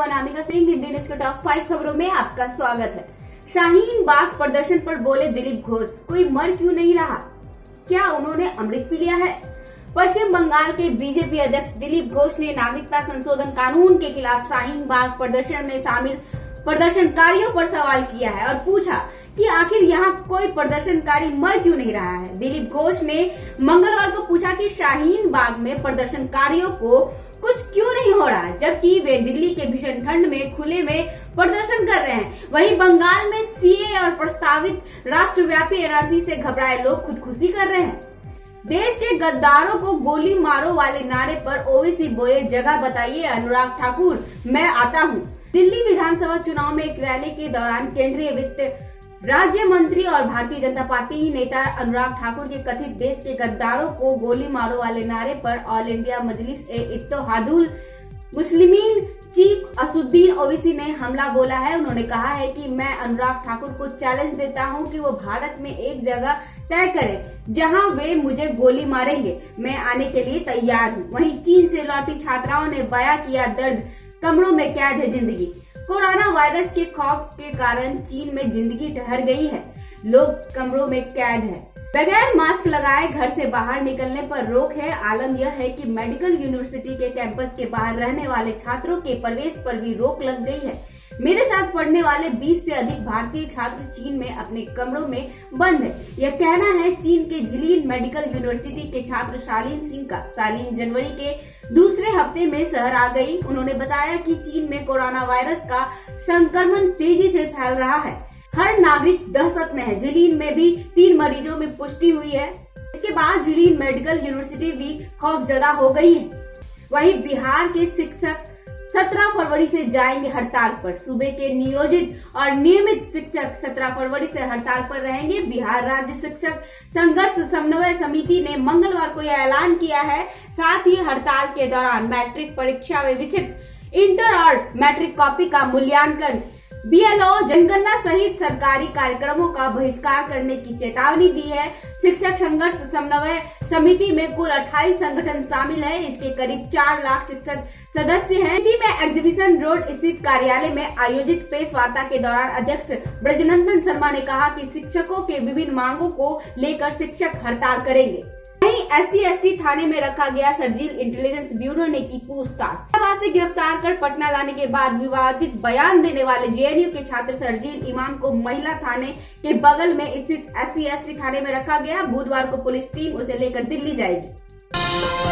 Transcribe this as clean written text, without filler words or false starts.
Anamika Singh. Indian news के top 5 खबरों में आपका स्वागत है। शाहीन बाग प्रदर्शन पर बोले दिलीप घोष, कोई मर क्यों नहीं रहा, क्या उन्होंने अमृत पी लिया है। पश्चिम बंगाल के बीजेपी अध्यक्ष दिलीप घोष ने नागरिकता संशोधन कानून के खिलाफ शाहीन बाग प्रदर्शन में शामिल प्रदर्शनकारियों पर सवाल किया है और पूछा कि आखिर यहाँ कोई प्रदर्शनकारी मर क्यों नहीं रहा है। दिलीप घोष ने मंगलवार को पूछा कि शाहीन बाग में प्रदर्शनकारियों को कुछ क्यों नहीं हो रहा, जबकि वे दिल्ली के भीषण ठंड में खुले में प्रदर्शन कर रहे हैं। वहीं बंगाल में सीए और प्रस्तावित राष्ट्रव्यापी एनआरसी से घबराए लोग खुदकुशी कर रहे हैं। देश के गद्दारों को गोली मारो वाले नारे पर ओवैसी बोले, जगह बताइए अनुराग ठाकुर, मैं आता हूँ। दिल्ली विधानसभा चुनाव में एक रैली के दौरान केंद्रीय वित्त राज्य मंत्री और भारतीय जनता पार्टी नेता अनुराग ठाकुर के कथित देश के गद्दारों को गोली मारो वाले नारे पर All India Majlis e Ittehadul Muslimeen chief Asaduddin Owaisi ने हमला बोला है। उन्होंने कहा है कि मैं अनुराग ठाकुर को चैलेंज देता हूं कि वो भारत में एक जगह तय करें जहां वे मुझे गोली मारेंगे, मैं आने के लिए तैयार हूं। वहीं चीन से लौटी छात्राओं ने बयां किया दर्द, कमरों में कैद है जिंदगी। कोरोना वायरस के खौफ के कारण चीन में जिंदगी ठहर गई है, लोग कमरों में कैद है। बगैर मास्क लगाए घर से बाहर निकलने पर रोक है। आलम यह है कि मेडिकल यूनिवर्सिटी के कैंपस के बाहर रहने वाले छात्रों के प्रवेश पर भी रोक लग गई है। मेरे साथ पढ़ने वाले 20 से अधिक भारतीय छात्र चीन में अपने कमरों में बंद है, यह कहना है चीन के झिलीन मेडिकल यूनिवर्सिटी के छात्र शालीन सिंह का। शालीन जनवरी के दूसरे हफ्ते में शहर आ गई। उन्होंने बताया कि चीन में कोरोना वायरस का संक्रमण तेजी से फैल रहा है, हर नागरिक दहशत में है। झिलीन में भी 3 मरीजों में पुष्टि हुई है। इसके बाद झिलीन मेडिकल यूनिवर्सिटी भी खौफजदा हो गई है। वहीं बिहार के शिक्षक 17 फरवरी से जाएंगे हड़ताल पर। सूबे के नियोजित और नियमित शिक्षक 17 फरवरी से हड़ताल पर रहेंगे। बिहार राज्य शिक्षक संघर्ष समन्वय समिति ने मंगलवार को यह ऐलान किया है। साथ ही हड़ताल के दौरान मैट्रिक परीक्षा में विषित इंटर और मैट्रिक कॉपी का मूल्यांकन, बीएलओ, जनगणना सहित सरकारी कार्यक्रमों का बहिष्कार करने की चेतावनी दी है। शिक्षक संघर्ष समन्वय समिति में कुल 28 संगठन शामिल है। इसके करीब 4 लाख शिक्षक सदस्य हैं। समिति में एग्जीबिशन रोड स्थित कार्यालय में आयोजित प्रेस वार्ता के दौरान अध्यक्ष ब्रजनंदन शर्मा ने कहा कि शिक्षकों के विभिन्न मांगों को लेकर शिक्षक हड़ताल करेंगे। वहीं SC/ST थाने में रखा गया सर्जिल इंटेलिजेंस ब्यूरो ने की पूछताछ। हैदराबाद से गिरफ्तार कर पटना लाने के बाद विवादित बयान देने वाले JNU के छात्र सर्जिल इमाम को महिला थाने के बगल में स्थित SC/ST थाने में रखा गया। बुधवार को पुलिस टीम उसे लेकर दिल्ली जाएगी।